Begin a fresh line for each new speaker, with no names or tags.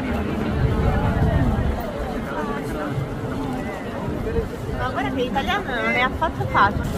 Ma guarda che l'italiano non è affatto facile.